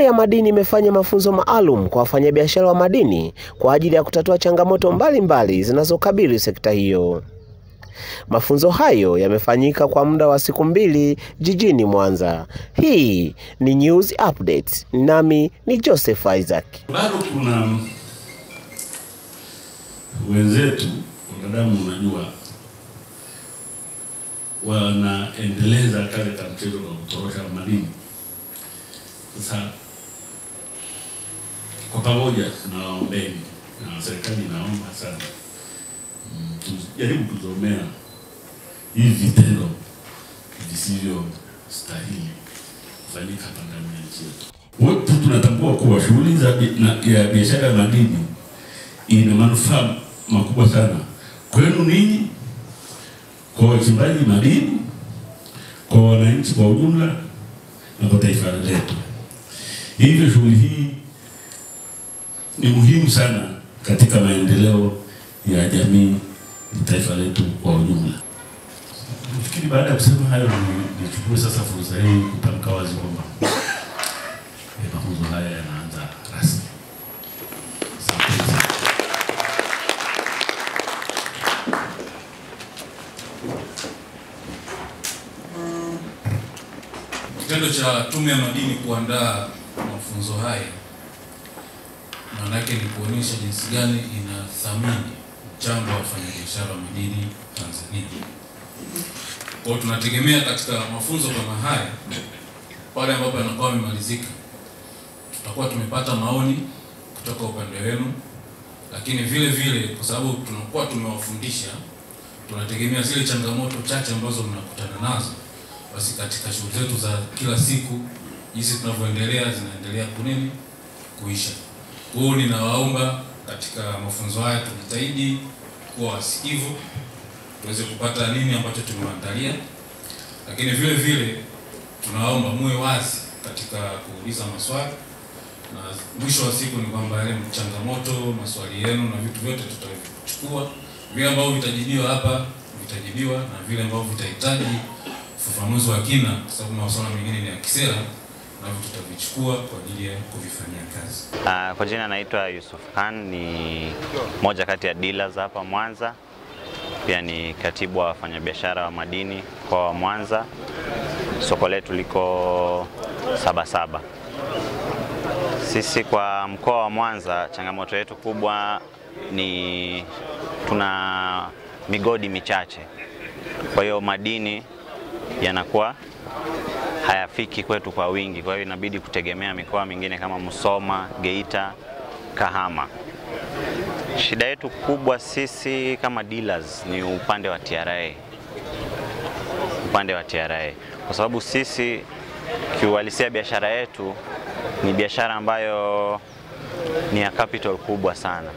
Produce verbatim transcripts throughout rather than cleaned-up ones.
ya Madini imefanya mafunzo maalum kwa wafanyabiashara wa madini kwa ajili ya kutatua changamoto mbalimbali zinazokabili sekta hiyo. Mafunzo hayo yamefanyika kwa muda wa siku mbili jijini Mwanza. Hii ni News Updates. Nami ni Joseph Isaac. Bado kuna wenzetu wanadamu unajua wanaendeleza kale ka mchezo wa kutorosha madini. Sasa kwa pamoja tunaombeni na serikali inaomba sana tujaribu kuzomea hivi vitendo visivyo stahili kufanyika hapa ndani ya nchi yetu. Wote tunatambua kuwa shughuli za ya biashara ya madini ina manufaa makubwa sana kwenu ninyi, kwa wachimbaji madini, kwa wananchi kwa ujumla na kwa taifa letu. Hivyo shughuli hii ni muhimu sana katika maendeleo ya jamii na taifa letu kwa ujumla. Nafikiri baada ya kusema hayo nichukue sasa fursa hii kutamka wazi kwamba mafunzo haya yanaanza rasmi. Kitendo cha Tume ya Madini kuandaa mafunzo haya maana yake ni kuonyesha jinsi gani inathamini mchango wa wafanyabiashara wa madini Tanzania. Kwa hiyo tunategemea katika mafunzo kama haya pale ambapo yanakuwa yamemalizika tutakuwa tumepata maoni kutoka upande wenu, lakini vile vile kwa sababu tunakuwa tumewafundisha tunategemea zile changamoto chache ambazo mnakutana nazo basi katika shughuli zetu za kila siku hizi tunavyoendelea zinaendelea kunini kuisha. Kwa hiyo ninawaomba katika mafunzo haya tujitahidi kuwa wasikivu tuweze kupata nini ambacho tumewaandalia, lakini vile vile tunaomba muwe wazi katika kuuliza maswali, na mwisho wa siku ni kwamba yale changamoto, maswali yenu na vitu vyote tutachukua, vile ambavyo vitajibiwa hapa vitajibiwa na vile ambavyo vitahitaji ufafanuzi wa kina kwa sababu masuala mengine ni ya kisera na tutavichukua kwa ajili ya kuvifanyia kazi. Uh, kwa jina naitwa Yusuf Khan, ni moja kati ya dealers hapa Mwanza. Pia ni katibu wa wafanyabiashara wa madini kwa Mwanza. Soko letu liko saba saba. Sisi kwa mkoa wa Mwanza changamoto yetu kubwa ni tuna migodi michache. Kwa hiyo madini yanakuwa hayafiki kwetu kwa wingi, kwa hiyo inabidi kutegemea mikoa mingine kama Musoma, Geita, Kahama. Shida yetu kubwa sisi kama dealers ni upande wa T R A. Upande wa T R A. Kwa sababu sisi kiuhalisia biashara yetu ni biashara ambayo ni ya capital kubwa sana.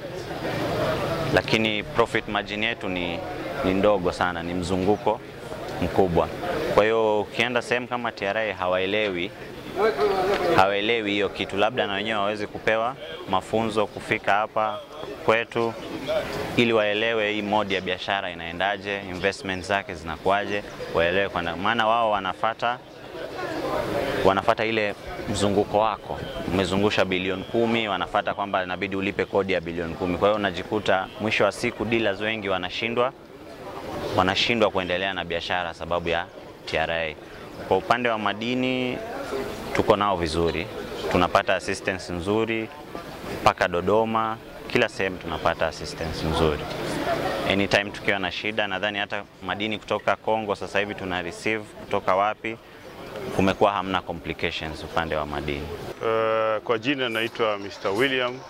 Lakini profit margin yetu ni, ni ndogo sana, ni mzunguko mkubwa. Kwa hiyo ukienda sehemu kama T R A hawaelewi hawaelewi hiyo kitu, labda na wenyewe waweze kupewa mafunzo kufika hapa kwetu ili waelewe hii mode ya biashara inaendaje, investment zake zinakuaje, waelewe kwa maana wao wanafuata wanafuata ile mzunguko wako. Umezungusha bilioni kumi, wanafuata kwamba inabidi ulipe kodi ya bilioni kumi. Kwa hiyo unajikuta mwisho wa siku dealers wengi wanashindwa wanashindwa kuendelea na biashara sababu ya T R A. Kwa upande wa madini tuko nao vizuri. Tunapata assistance nzuri mpaka Dodoma, kila sehemu tunapata assistance nzuri. Anytime tukiwa na shida, nadhani hata madini kutoka Kongo sasa hivi tuna receive kutoka wapi, kumekuwa hamna complications upande wa madini. Uh, kwa jina naitwa mister William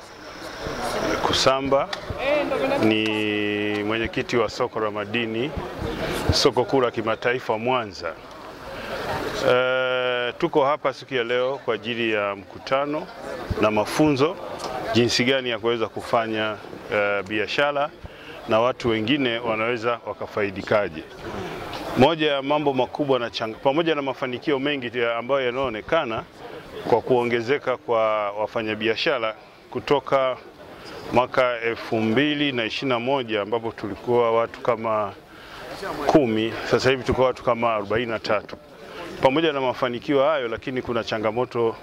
Kusamba, ni mwenyekiti wa soko la madini, soko kuu la kimataifa Mwanza. Uh, tuko hapa siku ya leo kwa ajili ya mkutano na mafunzo jinsi gani ya kuweza kufanya uh, biashara na watu wengine wanaweza wakafaidikaje. Moja ya mambo makubwa na changa, pamoja na mafanikio mengi ambayo yanaonekana kwa kuongezeka kwa wafanyabiashara kutoka mwaka elfu mbili na ishirini na moja ambapo tulikuwa watu kama kumi, sasa hivi tuko watu kama arobaini na tatu. Pamoja na mafanikio hayo, lakini kuna changamoto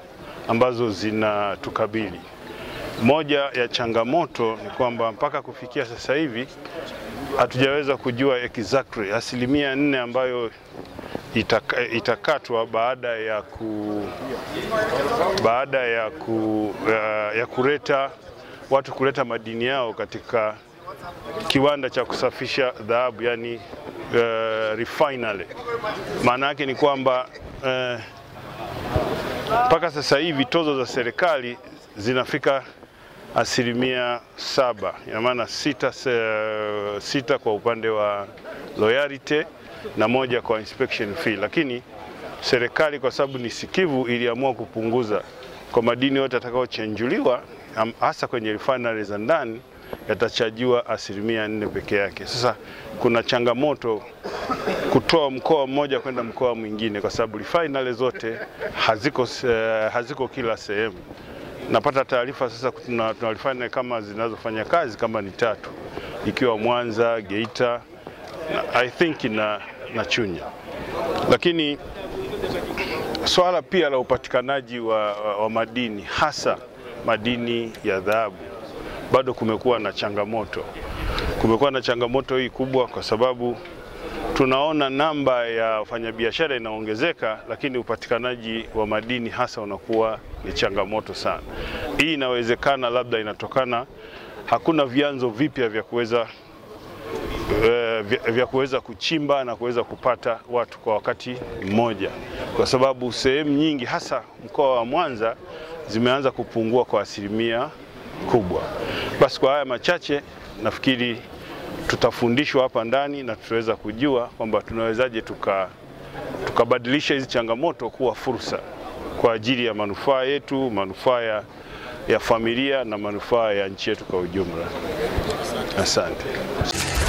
ambazo zinatukabili. Moja ya changamoto ni kwamba mpaka kufikia sasa hivi hatujaweza kujua exactly asilimia nne ambayo itaka, itakatwa baada ya ku baada ya ku uh, ya kuleta watu kuleta madini yao katika kiwanda cha kusafisha dhahabu, yani uh, refinery. Maana yake ni kwamba mpaka uh, sasa hivi tozo za serikali zinafika asilimia saba, ina maana sita, uh, sita kwa upande wa loyalty na moja kwa inspection fee, lakini serikali kwa sababu ni sikivu iliamua kupunguza kwa madini yote yatakayochenjuliwa hasa kwenye refinery za ndani yatachajiwa asilimia nne peke yake. Sasa kuna changamoto kutoa mkoa mmoja kwenda mkoa mwingine kwa sababu refinery zote haziko, uh, haziko kila sehemu. Napata taarifa sasa tuna, tuna refinery kama zinazofanya kazi kama ni tatu, ikiwa Mwanza, Geita, na, I think na, na Chunya. Lakini swala pia la upatikanaji wa, wa, wa madini hasa madini ya dhahabu bado kumekuwa na changamoto. Kumekuwa na changamoto hii kubwa kwa sababu tunaona namba ya wafanyabiashara inaongezeka, lakini upatikanaji wa madini hasa unakuwa ni changamoto sana. Hii inawezekana labda inatokana hakuna vyanzo vipya vya kuweza vya kuweza kuchimba na kuweza kupata watu kwa wakati mmoja, kwa sababu sehemu nyingi hasa mkoa wa Mwanza zimeanza kupungua kwa asilimia kubwa. Basi kwa haya machache nafikiri tutafundishwa hapa ndani na tutaweza kujua kwamba tunawezaje tuka tukabadilisha hizi changamoto kuwa fursa kwa ajili ya manufaa yetu, manufaa ya, ya familia na manufaa ya nchi yetu kwa ujumla. Asante.